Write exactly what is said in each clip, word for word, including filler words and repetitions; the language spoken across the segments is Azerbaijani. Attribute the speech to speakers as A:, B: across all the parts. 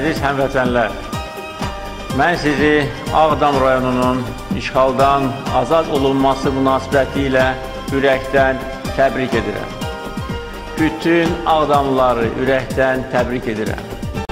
A: Əziz həmvətənlər, mən sizi Ağdam rayonunun işğaldan azad olunması münasibəti ilə ürəkdən təbrik edirəm. Bütün Ağdamlıları ürəkdən təbrik edirəm.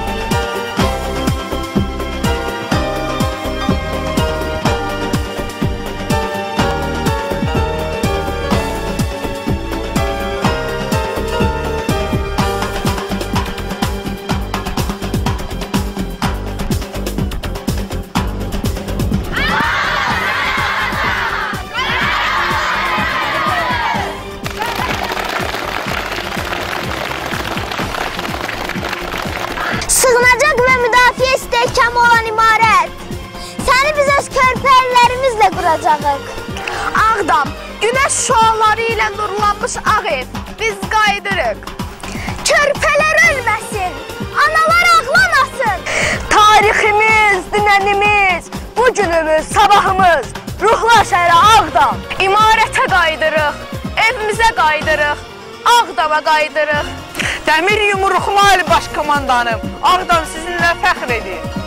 B: Sığınacaq və müdafiə istehkamı olan imarət. Səni biz öz körpəlilərimizlə quracağıq.
C: Ağdam, günəş şüaları ilə nurlanmış ağ ev. Biz qaydırıq.
B: Körpələr ölməsin, analar ağlamasın.
C: Tariximiz, dünənimiz, bugünümüz, sabahımız, ruhlar şəhəri Ağdam. İmarətə qaydırıq, evimizə qaydırıq, Ağdama qaydırıq.
D: Dəmir yumruqlu Ali Baş Komandanım, Ağdam sizinlə fəxr edir.